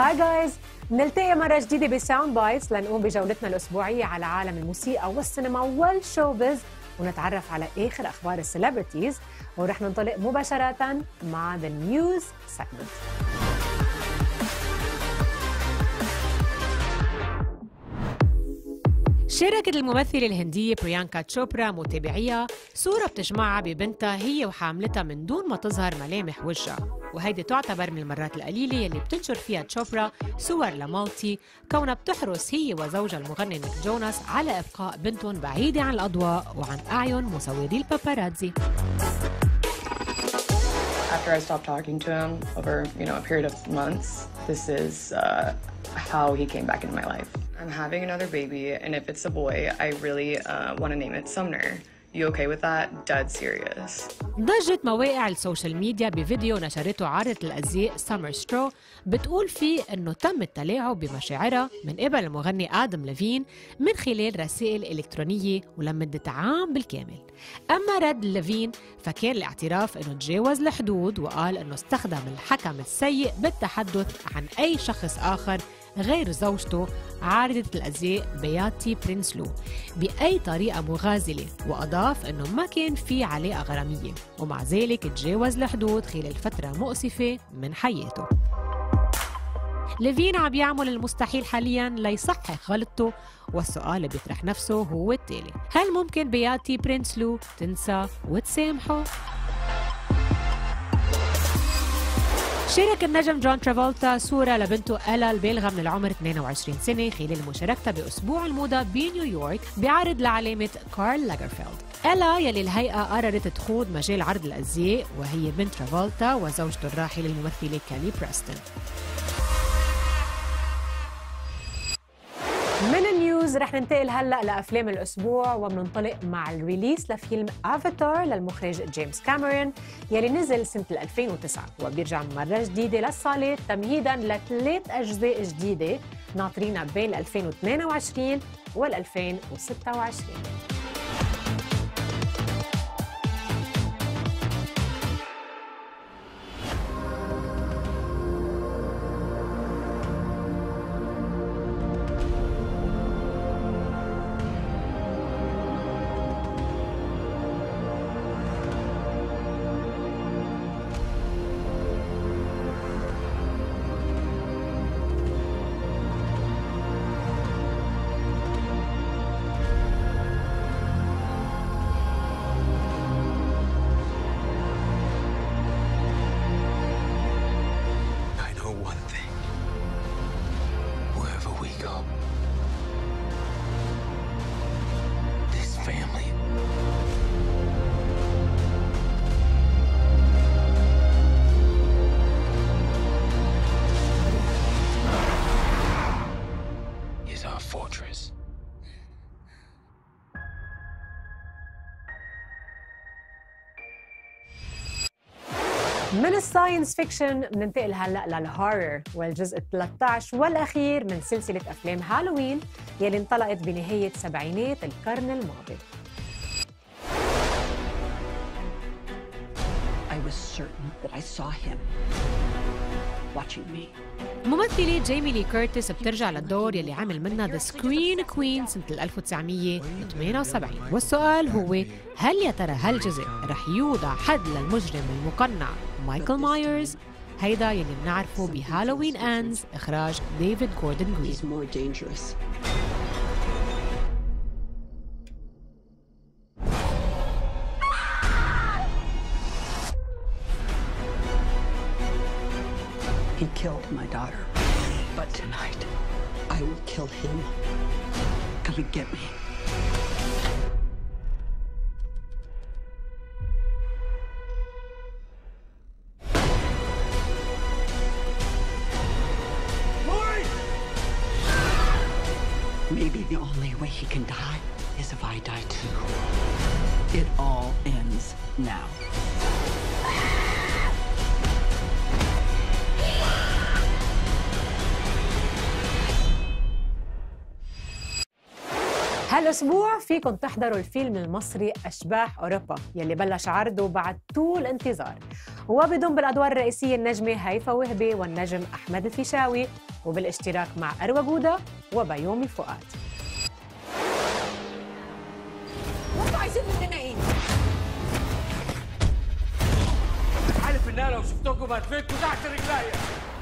هاي جايز، نلتقي مرة جديدة بساوند بايتس لنقوم بجولتنا الأسبوعية على عالم الموسيقى والسينما والشوبيز ونتعرف على آخر أخبار السيلبرتيز، ورح ننطلق مباشرة مع The News Segment. شاركت الممثلة الهندية بريانكا تشوبرا متابعيها صورة بتجمعها ببنتها هي وحاملتها من دون ما تظهر ملامح وجهها، وهيدي تعتبر من المرات القليلة يلي بتنشر فيها تشوبرا صور لمالتي كونها بتحرص هي وزوجها المغني نيك جوناس على إبقاء بنتهم بعيدة عن الأضواء وعن أعين مسودي الباباراتزي. After I stopped talking to him over, a period of months, this is how he came back into my life. I'm having another baby, and if it's a boy, I really want to name it Sumner. You okay with that? Dead serious. ضجت مواقع السوشيال ميديا بفيديو نشرته عارضة الأزياء سامر سترو بتقول فيه إنه تم التلاعب بمشاعرها من قبل المغني آدم ليفين من خلال رسائل إلكترونية ولمدة عام بالكامل. أما رد ليفين فكان الاعتراف إنه تجاوز الحدود وقال إنه استخدم الحكم السيء بالتحدث عن أي شخص آخر غير زوجته عارضة الأزياء بياتي برينسلو بأي طريقة مغازلة، وأضاف أنه ما كان في علاقة غرامية، ومع ذلك تجاوز الحدود خلال فترة مؤسفة من حياته. ليفين عم يعمل المستحيل حالياً ليصحح غلطته، والسؤال اللي بيطرح نفسه هو التالي: هل ممكن بياتي برينسلو تنسى وتسامحه؟ شارك النجم جون ترافولتا صورة لبنته إلا البالغة من العمر 22 سنة خلال مشاركتها بأسبوع الموضة بنيويورك بعرض لعلامة كارل لاجرفيلد. إلا يلي الهيئة قررت تخوض مجال عرض الأزياء وهي بنت ترافولتا وزوجته الراحلة الممثلة كالي بريستون. من النيوز رح ننتقل هلأ لأفلام الأسبوع وبننطلق مع الريليس لفيلم أفاتار للمخرج جيمس كاميرون يلي نزل سنة 2009 وبيرجع مرة جديدة للصالات تمهيداً ل3 أجزاء جديدة ناطرينها بين 2022 وال 2026. من الساينس فيكشن بننتقل هلأ للهورر والجزء 13 والأخير من سلسلة أفلام هالوين يلي انطلقت بنهاية سبعينات القرن الماضي. I was certain that I saw him watching me. ممثلة جيمي لي كيرتس بترجع للدور يلي عمل منها ذا سكرين كوين سنة 1978، والسؤال هو هل يا ترى هالجزء رح يوضع حد للمجرم المقنع مايكل مايرز؟ هيدا يلي بنعرفه بهالوين أندز إخراج ديفيد غوردن جرين. He killed my daughter, but tonight I will kill him. Come and get me. Maybe the only way he can die is if I die too. It all ends now. هالأسبوع فيكم تحضروا الفيلم المصري أشباح أوروبا يلي بلش عرضه بعد طول انتظار، وبضم بالأدوار الرئيسية النجمة هيفا وهبي والنجم أحمد الفيشاوي، وبالاشتراك مع أروى جودة وبيومي فؤاد. وانتوا عايزين مننا ايه؟ عارف ان انا لو شفتكم هتفكوا تحت رجليا.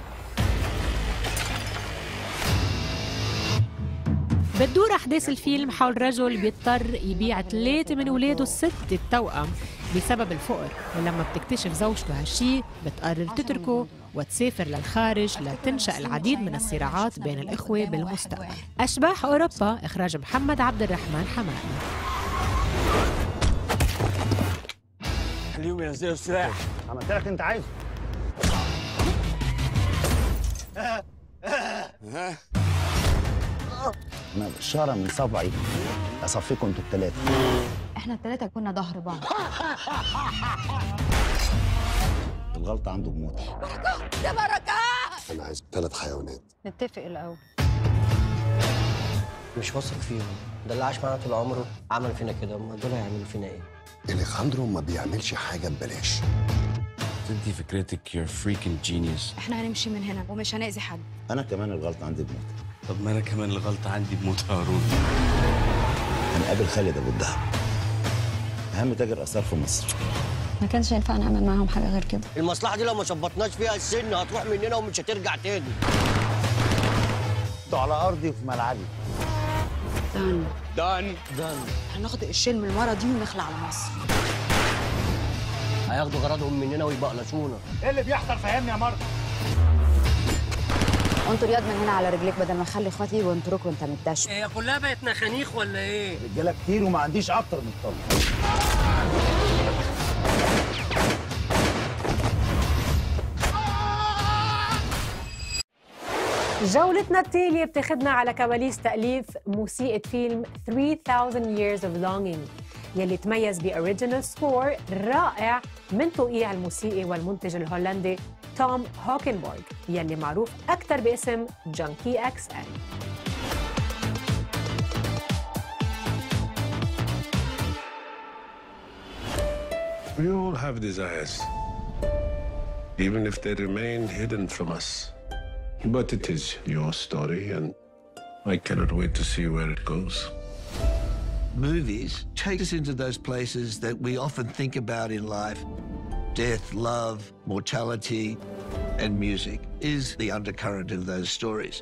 بتدور أحداث الفيلم حول رجل بيضطر يبيع 3 من ولاده ال6 التوأم بسبب الفقر، ولما بتكتشف زوجته هالشي بتقرر تتركه وتسافر للخارج لتنشأ العديد من الصراعات بين الإخوة بالمستقبل. أشباح أوروبا إخراج محمد عبد الرحمن حمائي. خليهم ينزلوا السلاح. عملت لك انت عايزه. انا بشاره من صبعي اصفيكم انتوا الثلاثه. احنا الثلاثه كنا ظهر بعض. الغلطه عنده بموت. بركات يا بركات. انا عايز 3 حيوانات. نتفق الاول. مش واثق فيهم، ده اللي عاش معانا طول عمره عمل فينا كده، امال دول هيعملوا فينا ايه؟ اليخاندرو ما بيعملش حاجه ببلاش. انتي فكرتك يور فريكن جينيوس. احنا هنمشي من هنا ومش هنأذي حد. انا كمان الغلطه عندي بموت. طب ما انا كمان الغلطه عندي بموت هارون. هنقابل خالد ابو الدهب، اهم تاجر اثار في مصر. ما كانش ينفع نعمل معاهم حاجه غير كده. المصلحه دي لو ما شبطناش فيها السن هتروح مننا ومش هترجع تاني. انتوا على ارضي وفي ملعبي. دان هناخد الشيل من المره دي ونخلع على مصر. هياخدوا غرضهم مننا ويبقلشونا. ايه اللي بيحصل فهمني يا مرضى؟ وانتوا رياض من هنا على رجليك بدل ما نخلي اخواتي يجوا ينطركوا وانت متدشم. هي كلها بقت نخانيخ ولا ايه؟ رجاله كتير وما عنديش اكتر من الطلب. جولتنا التالية بتاخدنا على كواليس تأليف موسيقى فيلم 3000 Years of Longing يلي تميز بأوريجينال سكور رائع من توقيع الموسيقي والمنتج الهولندي توم هوكنبورغ يلي معروف أكثر باسم جانكي XL. We all have desires, even if they remain hidden from us. But it is your story, and I cannot wait to see where it goes. Movies take us into those places that we often think about in life. Death, love, mortality, and music is the undercurrent of those stories.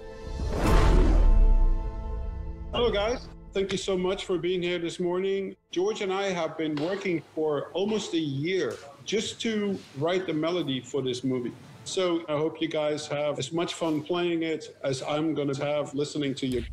Hello, guys. Thank you so much for being here this morning. George and I have been working for almost a year just to write the melody for this movie. So I hope you guys have as much fun playing it as I'm going to have listening to you.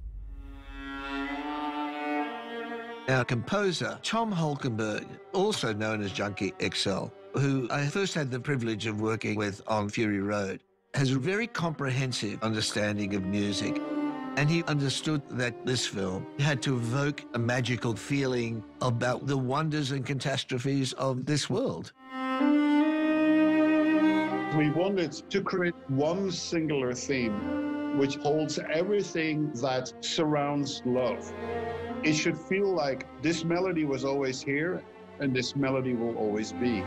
Our composer, Tom Holkenborg, also known as Junkie XL, who I first had the privilege of working with on Fury Road, has a very comprehensive understanding of music. And he understood that this film had to evoke a magical feeling about the wonders and catastrophes of this world. We wanted to create one singular theme which holds everything that surrounds love. It should feel like this melody was always here and this melody will always be.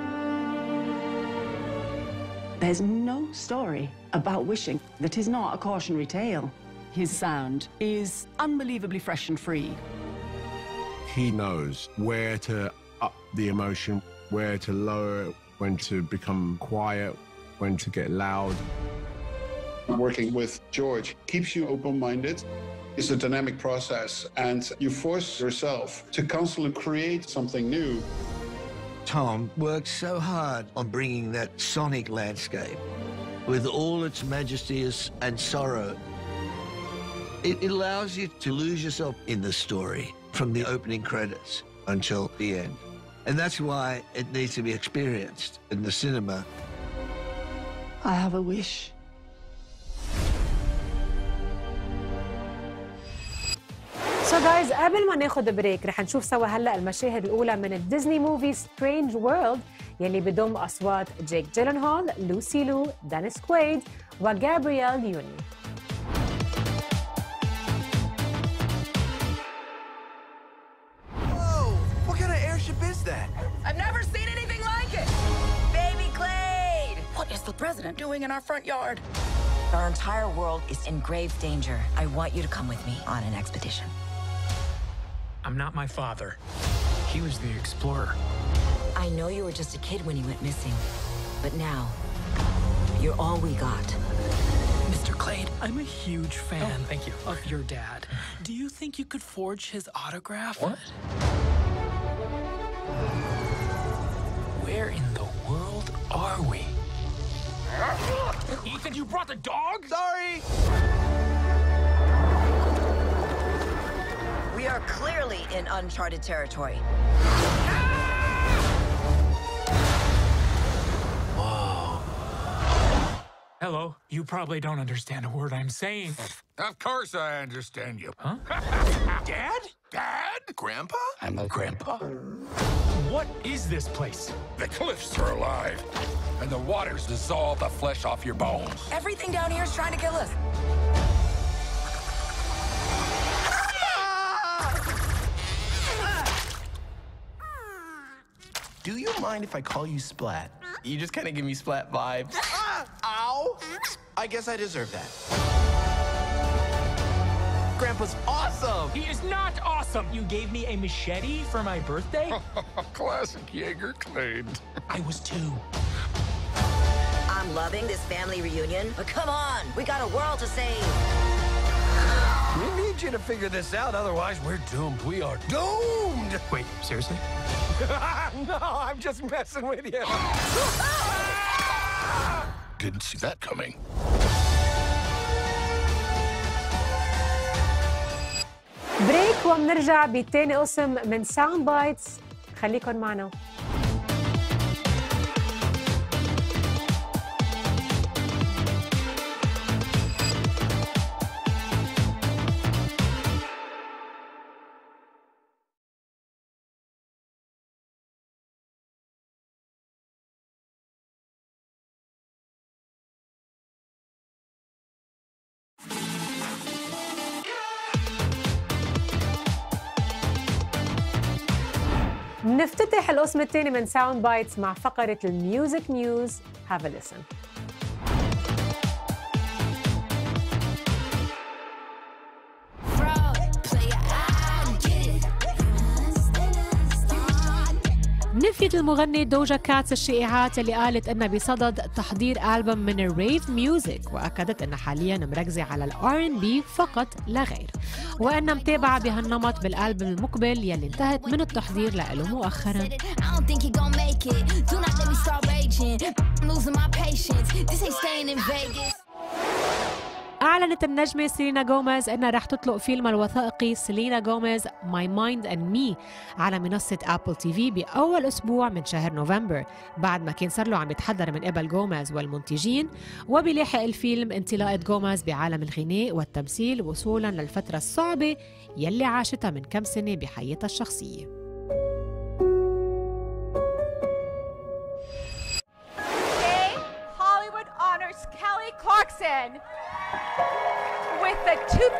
There's no story about wishing that is not a cautionary tale. His sound is unbelievably fresh and free. He knows where to up the emotion, where to lower it, when to become quiet, when to get loud. Working with George keeps you open-minded. It's a dynamic process, and you force yourself to constantly create something new. Tom worked so hard on bringing that sonic landscape with all its majesty and sorrow. It allows you to lose yourself in the story from the opening credits until the end. And that's why it needs to be experienced in the cinema. I have a wish. So guys, قبل ما ناخد بريك رح نشوف سوا هلا المشاهد الأولى من الديزني موفي سترينج وورلد يلي بضم أصوات جيك جيلنهول، لوسي لو، دانيس كويد وجابرييل يوني. the president doing in our front yard? Our entire world is in grave danger. I want you to come with me on an expedition. I'm not my father. He was the explorer. I know you were just a kid when he went missing, but now you're all we got. Mr. Clade, I'm a huge fan thank you. Of your dad. Do you think you could forge his autograph? What? Where in the world are we? Ethan, you brought the dog? Sorry! We are clearly in uncharted territory. Whoa. Hello, you probably don't understand a word I'm saying. Of course I understand you. Huh? Dad? Dad? Grandpa? I'm a grandpa. What is this place? The cliffs are alive, and the waters dissolve the flesh off your bones. Everything down here is trying to kill us. Do you mind if I call you Splat? You just kind of give me Splat vibes. Ow! I guess I deserve that. Grandpa's awesome! He is not awesome! You gave me a machete for my birthday? Classic Jaeger Clade. I was 2. I'm loving this family reunion, but come on, we got a world to save. We need you to figure this out, otherwise we're doomed. We are doomed! Wait, seriously? No, I'm just messing with you. Didn't see that coming. بريك وبنرجع بتاني قسم من ساوند بايتس. خليكن معنا. نفتتح القسم الثاني من ساوند بايتس مع فقرة الميوزك نيوز. Have a listen. نفيت المغني دوجا كاتس الشائعات اللي قالت انها بصدد تحضير ألبوم من الريف ميوزك، واكدت انها حاليا مركزه على الR&B فقط لا غير، وانها متابعه بهالنمط بالألبوم المقبل يلي انتهت من التحضير له مؤخرا. أعلنت النجمة سيلينا غوميز أنها رح تطلق فيلم الوثائقي سيلينا غوميز My Mind and Me على منصة أبل TV بأول أسبوع من شهر نوفمبر، بعد ما كان صار له عم يتحضر من قبل غوميز والمنتجين، وبيلاحق الفيلم انطلاقة غوميز بعالم الغناء والتمثيل وصولاً للفترة الصعبة يلي عاشتها من كم سنة بحياتها الشخصية. Kelly Clarkson with the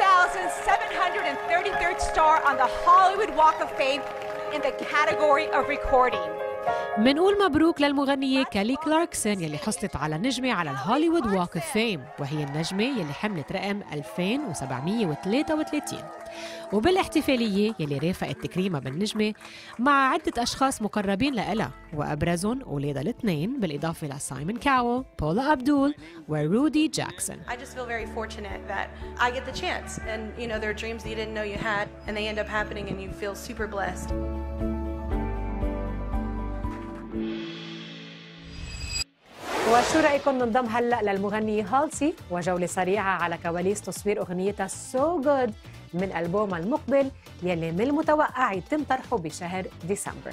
2,733rd star on the Hollywood Walk of Fame in the category of recording. منقول مبروك للمغنية كالي كلاركسون يلي حصلت على نجمة على الهوليوود ووك اوف فيم، وهي النجمة يلي حملت رقم 2733. وبالاحتفالية يلي رافقت تكريمها بالنجمة مع عدة أشخاص مقربين لإلها، وأبرزهم أولادها الاثنين بالإضافة لسايمون كاول، بولا أبدول ورودي جاكسون. I just feel very fortunate that I get the chance, and you know there are dreams that you didn't know you had, and they end up happening, and you feel super blessed. وشو رأيكم ننضم هلأ للمغنية هالسي وجولة سريعة على كواليس تصوير أغنيتها So Good من ألبومها المقبل يلي من المتوقع يتم طرحه بشهر ديسمبر.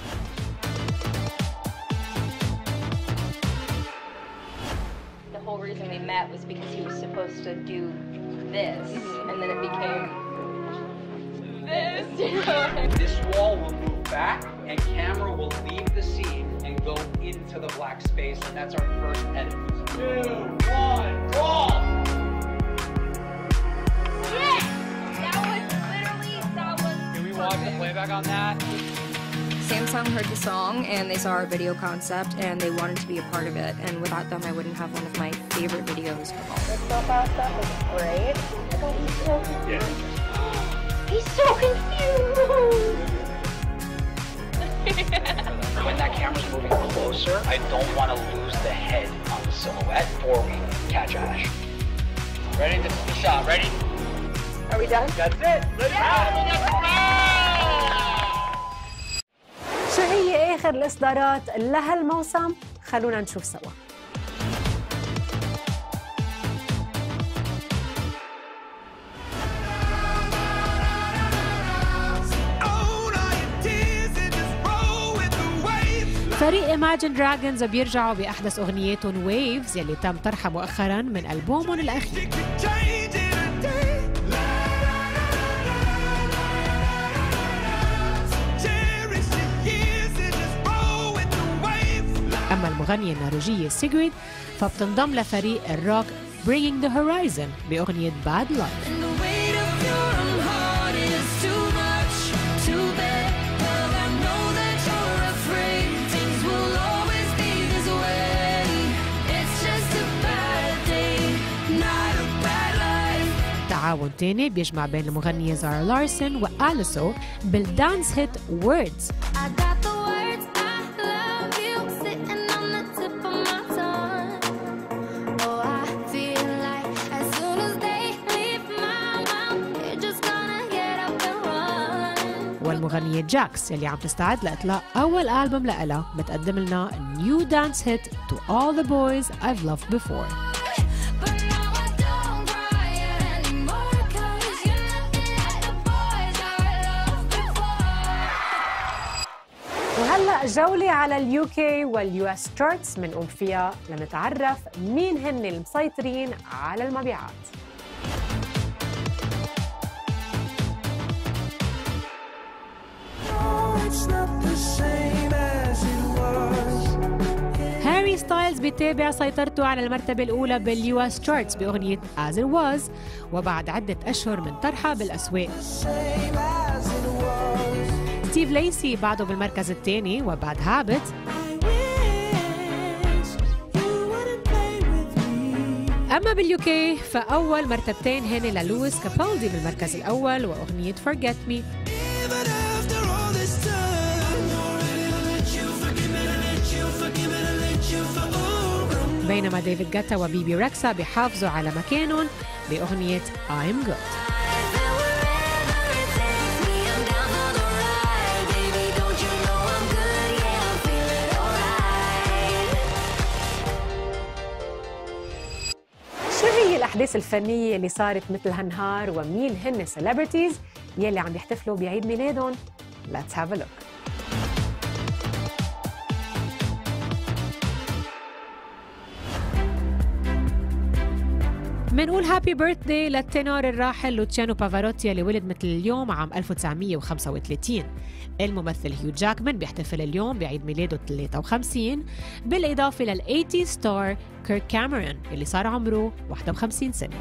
The whole reason we met was because he was supposed to do this, and then it became this. This wall will move back, and camera will leave the scene and go into the black space, and that's our first edit. 2, 1, roll! Yeah! That was... Can we watch the playback on that? Samsung heard the song and they saw our video concept and they wanted to be a part of it. And without them, I wouldn't have one of my favorite videos of all. The profile stuff is great. He's so confused. He's so confused. When that camera's moving closer, I don't want to lose the head on the silhouette before we catch Ash. Ready? This is the shot. Ready? Are we done? That's it. Let's go. شو هي آخر الإصدارات لهالموسم؟ خلونا نشوف سوا. فريق Imagine Dragons بيرجعوا بأحدث أغنياتهم Waves يلي تم طرحها مؤخراً من ألبومهم الأخير. أما المغنية النرويجية سيغريد فبتنضم لفريق الروك Bringing the Horizon بأغنية Bad Luck. تعاون تاني بيجمع بين المغنية زارا لارسون وأليسو بالدانس هيت Words. والمغنية جاكس اللي عم تستعد لإطلاق أول ألبوم لها بتقدم لنا New Dance Hit To All The Boys I've Loved Before. وهلأ جولة على اليو كي واليو اس تشارتس منقوم فيها لنتعرف مين هن المسيطرين على المبيعات. هاري ستايلز بيتابع سيطرته على المرتبة الأولى باليو اس تشارتس بأغنية As It Was وبعد عدة أشهر من طرحها بالأسواق. ستيف ليسي بعده بالمركز الثاني وبعد هابت. أما باليو كي فأول مرتبتين هن للويس كابالدي بالمركز الأول وأغنية Forget Me. بينما ديفيد جاتا وبيبي ركسا بيحافظوا على مكانهم بأغنية I'm Good. شو هي الأحداث الفنية اللي صارت مثل هالنهار ومين هن سيلبرتيز يلي عم يحتفلوا بعيد ميلادهم؟ Let's have a look. منقول هابي بيرثداي للتنور الراحل لوتشيانو بافاروتي اللي ولد مثل اليوم عام 1935. الممثل هيو جاكمان بيحتفل اليوم بعيد ميلاده 53 بالإضافة لل80 ستار كيرك كاميرون اللي صار عمره 51 سنة.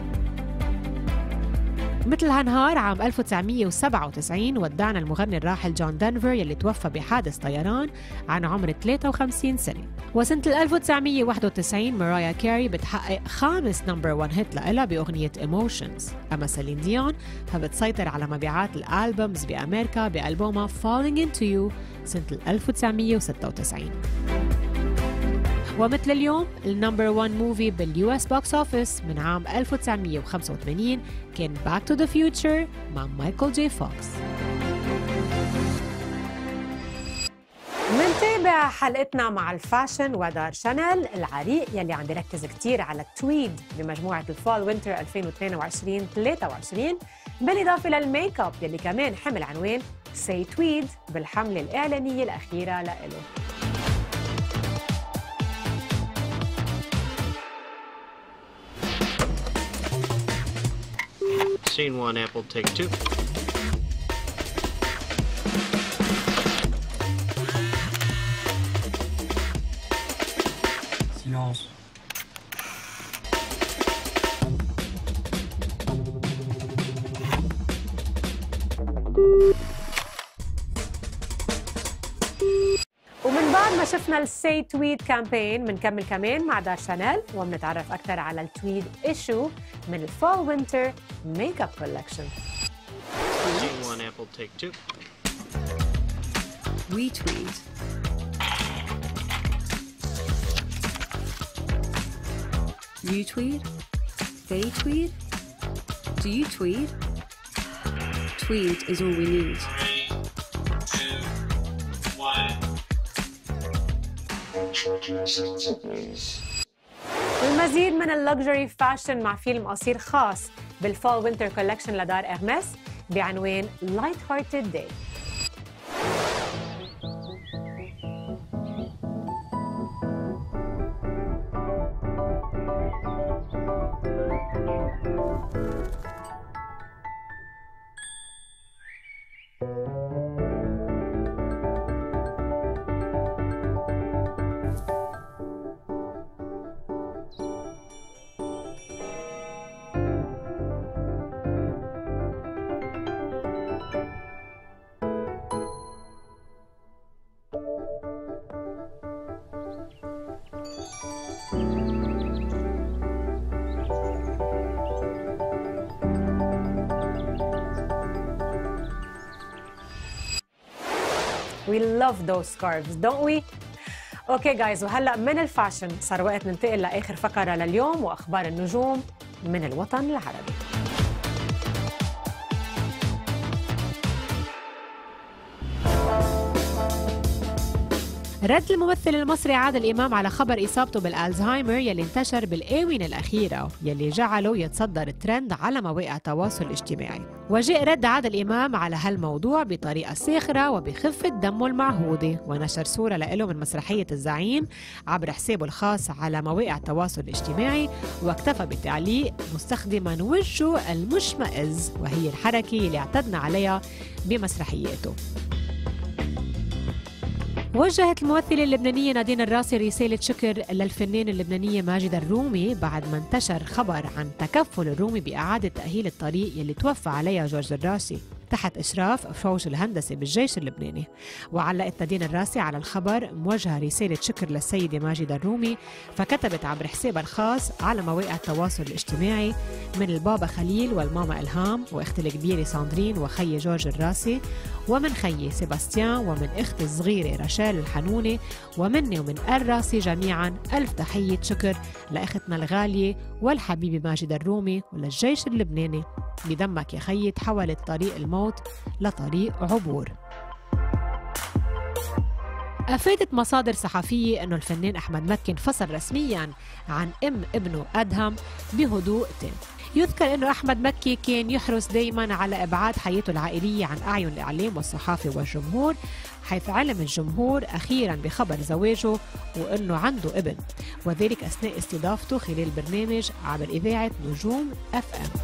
مثل هالنهار عام 1997 ودعنا المغني الراحل جون دنفر يلي توفى بحادث طيران عن عمر 53 سنة. وسنة 1991 مارايا كاري بتحقق 5 نمبر 1 هيت لها بأغنية Emotions. أما سيلين ديون فبتسيطر على مبيعات الألبومز بأمريكا بألبومها Falling Into You سنة 1996. ومثل اليوم النمبر 1 موفي باليو اس بوكس اوفيس من عام 1985 كان Back to the Future مع مايكل جي فوكس. منتابع حلقتنا مع الفاشن ودار شانيل العريق يلي عم بيركز كتير على التويد بمجموعة الفول وينتر 2022-23 بالإضافة للميك اب يلي كمان حمل عنوان Say Tweed بالحملة الإعلانية الأخيرة لإله. Scene 1, Apple, take 2. Silence. شفنا السي تويد كامبين، بنكمل كمان مع دار شانيل وبنتعرف أكثر على التويد إيشو من الفول وينتر ميك اب كولكشن. Scene 1, Apple, take 2. We tweed. You tweed? They tweed? Do you tweed? Tweed is all we need. 3, 2, 1. والمزيد من اللكجري فاشن مع فيلم قصير خاص بالفول وينتر كولكشن لدار إغمس بعنوان Light Hearted Day. We love those scarves, don't we? اوكي جايز، وهلا من الفاشن صار وقت ننتقل لاخر فقره لليوم واخبار النجوم من الوطن العربي. رد الممثل المصري عادل إمام على خبر إصابته بالألزهايمر يلي انتشر بالآونة الأخيرة يلي جعله يتصدر الترند على مواقع التواصل الاجتماعي. وجاء رد عادل إمام على هالموضوع بطريقة ساخرة وبخفة دمه المعهودة، ونشر صورة له من مسرحية الزعيم عبر حسابه الخاص على مواقع التواصل الاجتماعي، واكتفى بتعليق مستخدما وجهه المشمئز، وهي الحركة اللي اعتدنا عليها بمسرحياته. وجهت الممثلة اللبنانية نادين الراسي رسالة شكر للفنان اللبنانية ماجد الرومي بعد ما انتشر خبر عن تكفل الرومي بإعادة تأهيل الطريق يلي توفى عليها جورج الراسي تحت إشراف فوج الهندسة بالجيش اللبناني. وعلقت نادين الراسي على الخبر موجهة رسالة شكر للسيدة ماجد الرومي، فكتبت عبر حسابها الخاص على مواقع التواصل الاجتماعي: من البابا خليل والماما إلهام وأختي الكبيرة ساندرين وخي جورج الراسي، ومن خيي سيباستيان، ومن أختي الصغيرة رشال الحنوني، ومني ومن الراسي جميعا ألف تحية شكر لأختنا الغالية والحبيبة ماجد الرومي وللجيش اللبناني. بدمك يا خيي تحولت طريق الموت لطريق عبور. أفادت مصادر صحفية أنه الفنان أحمد مكي انفصل رسمياً عن ابنه أدهم بهدوء تام. يذكر أنه أحمد مكي كان يحرص دايماً على إبعاد حياته العائلية عن أعين الإعلام والصحافة والجمهور، حيث علم الجمهور أخيراً بخبر زواجه وأنه عنده ابن، وذلك أثناء استضافته خلال برنامج عبر إذاعة نجوم FM.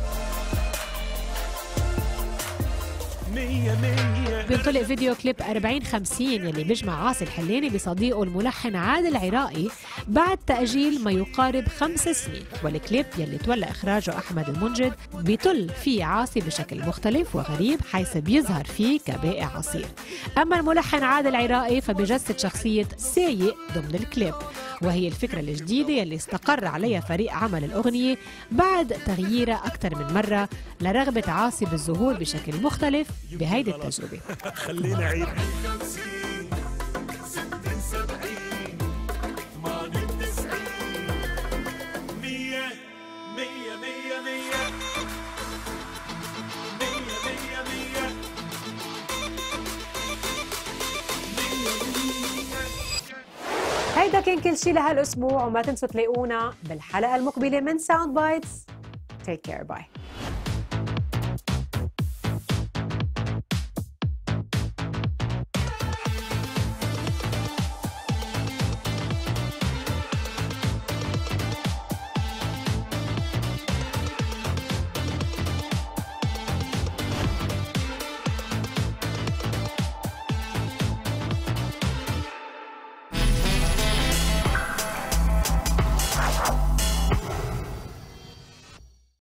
بينطلق فيديو كليب 40-50 يلي بيجمع عاصي الحلاني بصديقه الملحن عادل عراقي بعد تأجيل ما يقارب 5 سنين، والكليب يلي تولى إخراجه أحمد المنجد بيطل فيه عاصي بشكل مختلف وغريب، حيث بيظهر فيه كبائع عصير. أما الملحن عادل عراقي فبيجسد شخصية سايق ضمن الكليب، وهي الفكرة الجديدة يلي استقر عليها فريق عمل الأغنية بعد تغييرها أكثر من مرة لرغبة عاصي بالظهور بشكل مختلف بهيدي التجربة. خلينا عيد هيدا كان كل شي لهالأسبوع، وما تنسوا تلاقونا بالحلقة المقبلة من ساوند بايتس. Take care, bye.